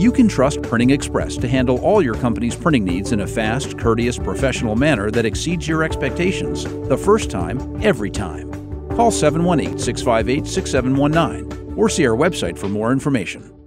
You can trust Printing Express to handle all your company's printing needs in a fast, courteous, professional manner that exceeds your expectations. The first time, every time. Call 718-658-6719 or see our website for more information.